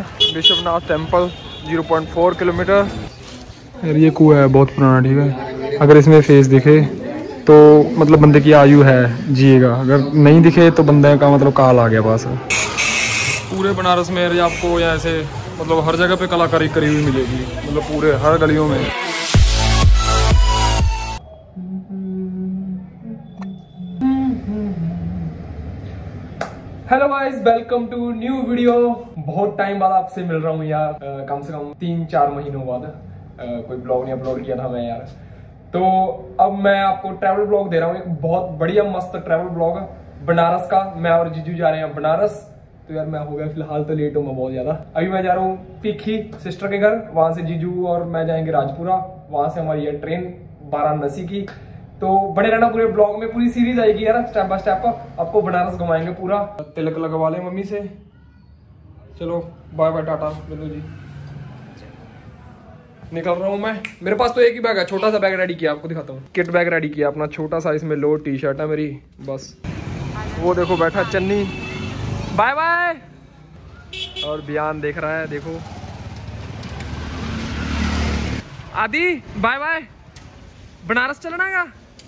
Vishwanath temple 0.4 kilometre. यार ये कुआं है बहुत पुराना, ठीक है। अगर इसमें फेस दिखे तो मतलब बंदे की आयु है, जिएगा। अगर नहीं दिखे तो बंदे का मतलब काल आ गया पास। पूरे बनारस में यार आपको यहाँ ऐसे मतलब हर जगह पे कलाकारी करी हुई मिलेगी, मतलब पूरे हर गलियों में। Hello guys, welcome to new video. बहुत टाइम बाद आपसे मिल रहा हूँ यार, कम से कम 3-4 महीनों बाद। कोई ब्लॉग नहीं अपलोड किया था मैं यार। तो अब मैं आपको ट्रैवल ब्लॉग दे रहा हूँ, एक बहुत बढ़िया मस्त ट्रैवल ब्लॉग बनारस का। मैं और जीजू जा रहे हैं बनारस। तो यार मैं हो गया फिलहाल तो लेट हूँ मैं बहुत ज्यादा। अभी मैं जा रहा हूँ पीखी सिस्टर के घर, वहां से जीजू और मैं जाएंगे राजपुरा। वहां से हमारी है ट्रेन वाराणसी की। तो बड़े रहना पूरे ब्लॉग में, पूरी सीरीज आएगी यार, स्टेप बाय स्टेप आपको बनारस घुमाएंगे पूरा। तिलक लगवा ले मम्मी से। चलो बाय बाय, टाटा बोलो जी। निकल रहा हूँ मैं। मेरे पास तो एक ही बैग है, छोटा सा बैग रेडी किया, आपको दिखाता हूँ। किट बैग रेडी किया अपना छोटा सा, इसमें लो टी शर्ट है मेरी बस। वो देखो बैठा चन्नी, बाय बाय। और बयान देख रहा है, देखो आदि बाय बाय। बनारस चलना है।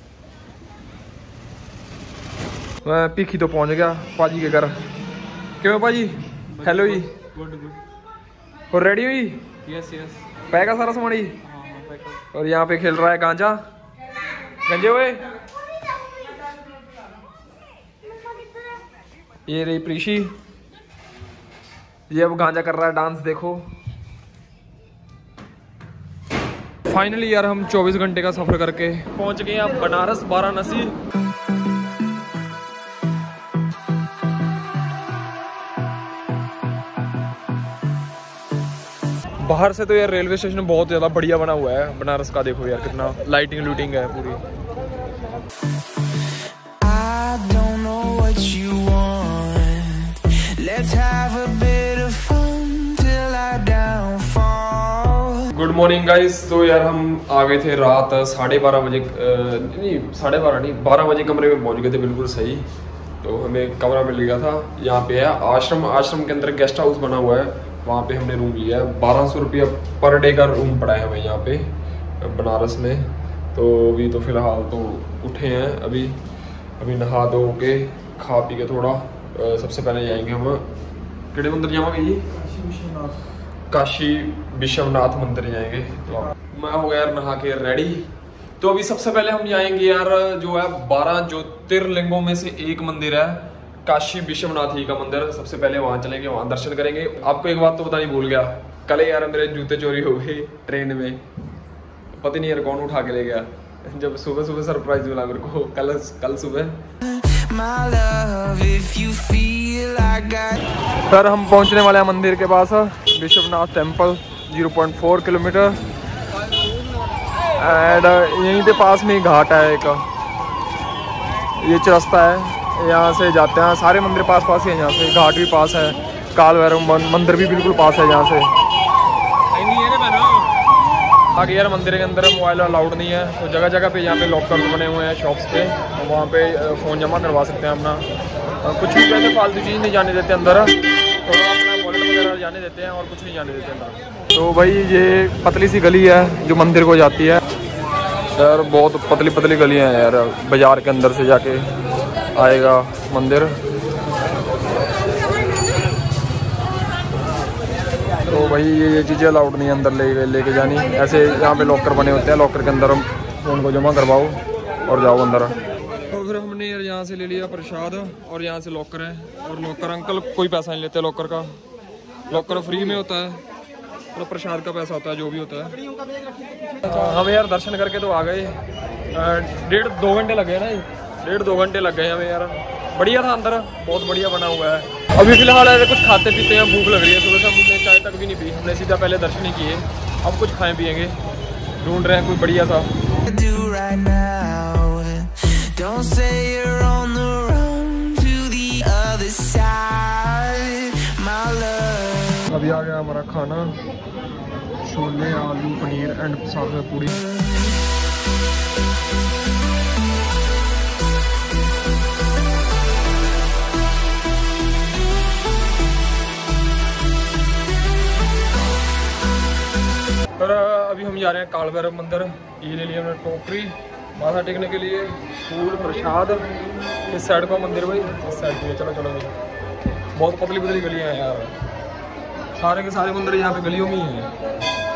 मैं पीखी तो पहुंच गया पाजी के घर। क्यों पाजी? हेलो जी। और रेडी हुई? Yes yes. पैक है सारा सामान ही। और यहाँ पे खेल रहा है गांजा, गंजे हुए। ये रही प्रीशी, ये अब गांजा कर रहा है डांस, देखो। फाइनली यार हम 24 घंटे का सफर करके पहुंच गए अब बनारस वाराणसी। बाहर से तो यार रेलवे स्टेशन बहुत ज्यादा बढ़िया बना हुआ है बनारस का। देखो यार कितना लाइटिंग लूटिंग है पूरी। Good morning guys. तो यार हम आ गए थे रात 12:30 बजे, नहीं 12:30 नहीं 12 बजे कमरे में पहुंच गए थे, बिल्कुल सही। तो हमें कमरा मिल गया था। यहाँ पे है आश्रम के अंदर गेस्ट हाउस बना हुआ है, वहाँ पे हमने रूम लिया है। 1200 रुपया पर डे का रूम पड़ा है हमें यहाँ पे बनारस में। तो अभी तो फिलहाल तो उठे हैं, अभी नहा धो के खा पी के थोड़ा सबसे पहले जाएंगे हम केड़े मंदिर जाएंगे जी? काशी विश्वनाथ मंदिर जाएंगे। तो मैं हो गया यार नहा के रेडी। तो अभी सबसे पहले हम जाएंगे यार जो है 12 ज्योतिर्लिंगों में से एक मंदिर है काशी विश्वनाथ जी का मंदिर। सबसे पहले वहां चलेंगे, वहां दर्शन करेंगे। आपको एक बात तो बतानी भूल गया, कल यार मेरे जूते चोरी हो गए ट्रेन में। पता नहीं यार कौन उठा के ले गया। जब सुबह सरप्राइज मिला मेरे को कल सुबह। सर हम पहुंचने वाले हैं मंदिर के पास, विश्वनाथ टेम्पल 0.4 किलोमीटर। एंड यहीं पे पास में घाट है एक, ये रास्ता है, यहाँ से जाते हैं। सारे मंदिर पास ही है, यहाँ से घाट भी पास है, काल भैरव मंदिर भी बिल्कुल पास है यहाँ से। आगे यार मंदिर के अंदर मोबाइल अलाउड नहीं है, तो जगह जगह पे यहाँ पे लॉकर बने हुए हैं शॉप्स पे, वहाँ पे फ़ोन जमा करवा सकते हैं अपना। कुछ भी वैसे फालतू चीज़ नहीं जाने देते अंदर, तो अपना वॉलेट वगैरह जाने देते हैं और कुछ नहीं जाने देते अंदर। तो भाई ये पतली सी गली है जो मंदिर को जाती है यार, बहुत पतली गलियाँ हैं यार। बाजार के अंदर से जाके आएगा मंदिर। तो भाई ये चीज़ें अलाउड नहीं है अंदर लेके जानी। ऐसे यहाँ पे लॉकर बने होते हैं, लॉकर के अंदर हम फ़ोन को जमा करवाओ और जाओ अंदर। तो फिर हमने यार यहाँ से ले लिया प्रसाद, और यहाँ से लॉकर है। और लॉकर अंकल कोई पैसा नहीं लेते लॉकर का, लॉकर फ्री में होता है, और प्रसाद का पैसा होता है जो भी होता है। हम यार दर्शन करके तो आ गए, 1.5-2 घंटे लगे ना, 1.5-2 घंटे लग गए हमें यार। बढ़िया था अंदर, बहुत बढ़िया बना हुआ है। अभी फिलहाल ऐसे कुछ खाते पीते हैं, भूख लग रही है। सुबह से हमने चाय तक भी नहीं पी, हमने सीधा पहले दर्शन ही किए। अब कुछ खाएं पिएंगे, ढूंढ रहे हैं कोई बढ़िया सा। अभी आ गया हमारा खाना, छोले आलू पनीर एंड साथ में पूड़ी। हम जा रहे हैं काल भैरव मंदिर। ये ले लिया हमने टोकरी माथा टेकने के लिए, फूल प्रसाद। इस साइड का मंदिर भाई, इस साइड पे। चलो चलो भाई, बहुत पतली पतली गलियाँ हैं यार, सारे के सारे मंदिर यहाँ पे गलियों में ही हैं।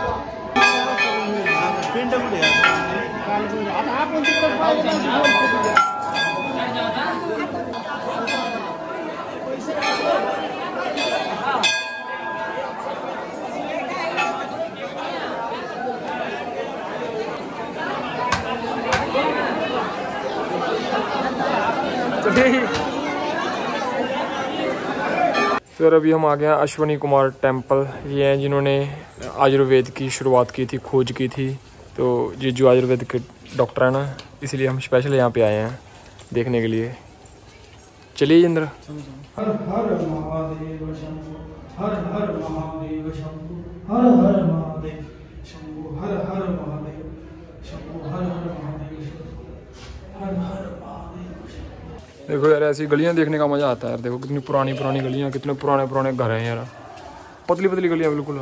फिर अभी हम आ गए हैं अश्वनी कुमार टेम्पल। ये हैं जिन्होंने आयुर्वेद की शुरुआत की थी, खोज की थी। तो ये जो आयुर्वेद के डॉक्टर है ना, इसलिए हम स्पेशल यहाँ पे आए हैं देखने के लिए। चलिए इंद्र। हर हर महादेव शंभु, हर हर महादेव शंभु, हर हर महादेव शंभु, हर हर महादेव शंभु, हर हर महादेव शंभु, हर हर महादेव शंभु। देखो यार, ऐसी गलियाँ देखने का मज़ा आता है यार। देखो कितनी पुरानी पुरानी गलियाँ, कितने पुराने पुराने घर हैं यार, पतली पतली गलियाँ बिल्कुल।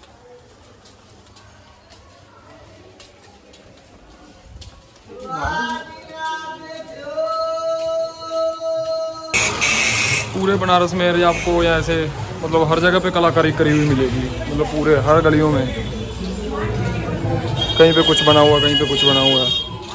पूरे बनारस में यार आपको या ऐसे मतलब हर जगह पे कलाकारी करी हुई मिलेगी, मतलब पूरे हर गलियों में कहीं पे कुछ बना हुआ, कहीं पे कुछ बना हुआ।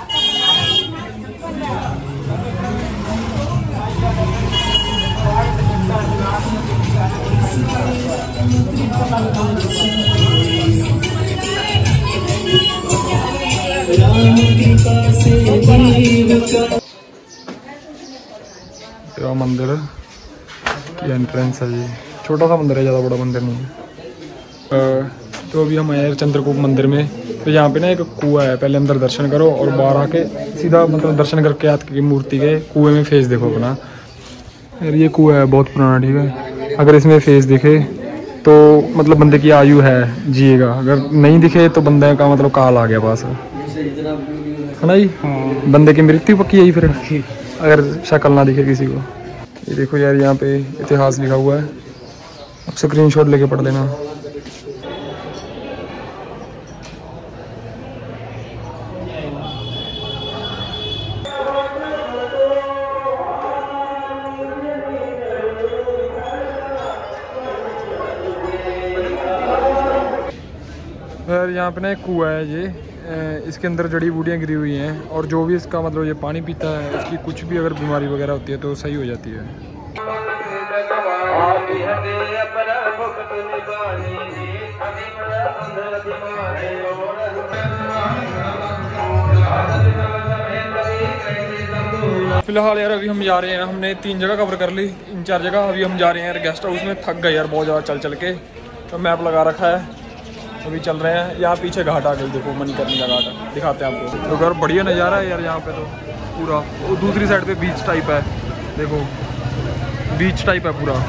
सेवा मंदिर की एंट्रेंस है ये, छोटा सा मंदिर है, ज़्यादा बड़ा मंदिर नहीं है। तो अभी हम आए चंद्रकूप मंदिर में। तो यहाँ पे ना एक कुआं है, पहले अंदर दर्शन करो और बाहर आके सीधा मतलब दर्शन करके हाथ की मूर्ति के कुएं में फेस देखो अपना। यार ये कुआं है बहुत पुराना, ठीक है। अगर इसमें फेस दिखे तो मतलब बंदे की आयु है, जिएगा। अगर नहीं दिखे तो बंदे का मतलब काल आ गया पास, है ना जी। बंदे की मृत्यु पक्की है फिर, अगर शक्ल ना दिखे किसी को। ये देखो यार, यहाँ पे इतिहास लिखा हुआ है, अब स्क्रीनशॉट लेके पढ़ लेना। यार यहाँ पे ना एक कुआं है ये, इसके अंदर जड़ी बूटियाँ गिरी हुई हैं और जो भी इसका मतलब ये पानी पीता है, उसकी कुछ भी अगर बीमारी वगैरह होती है तो सही हो जाती है। फिलहाल यार अभी हम जा रहे हैं, हमने 3 जगह कवर कर ली, 3-4 जगह। अभी हम जा रहे हैं यार गेस्ट हाउस में, थक गए यार बहुत ज़्यादा चल चल के। तो मैप लगा रखा है, अभी चल रहे हैं। यहाँ पीछे घाट आ गई, देखो मणिकर्णी का घाट दिखाते हैं आपको। तो घर बढ़िया नज़ारा है यार यहाँ पे तो पूरा। वो दूसरी साइड पे बीच टाइप है, देखो बीच टाइप है पूरा।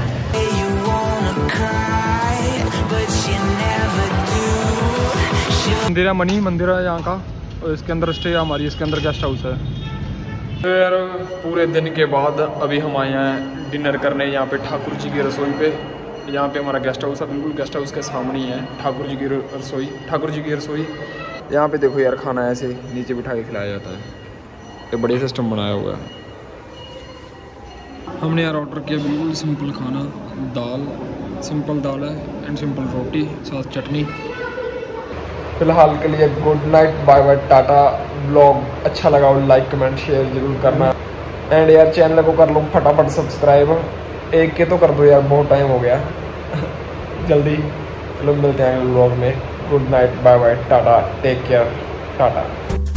मंदिर है, मणि मंदिर है यहाँ का, और इसके अंदर स्टे हमारी, इसके अंदर गेस्ट हाउस है। तो यार पूरे दिन के बाद अभी हम आए हैं डिनर करने यहाँ पे ठाकुर जी की रसोई पे। यहाँ पे हमारा गेस्ट हाउस है, बिल्कुल गेस्ट हाउस के सामने ही है ठाकुर जी की रसोई। ठाकुर जी की रसोई यहाँ पे देखो यार, खाना ऐसे नीचे बिठा के खिलाया जाता है, ये बढ़िया सिस्टम बनाया हुआ है। हमने यार ऑर्डर किया बिल्कुल सिंपल खाना, दाल, सिंपल दाल है एंड सिंपल रोटी, साथ चटनी। फिलहाल के लिए good night, bye bye, tata. Blog अच्छा लगा हो लाइक कमेंट शेयर जरूर करना, एंड यार चैनल को कर लो फटाफट सब्सक्राइब। एक के तो कर दो यार, बहुत टाइम हो गया। जल्दी लोग मिलते हैं ब्लॉग में। Good night, bye bye, tata, take care, Tata.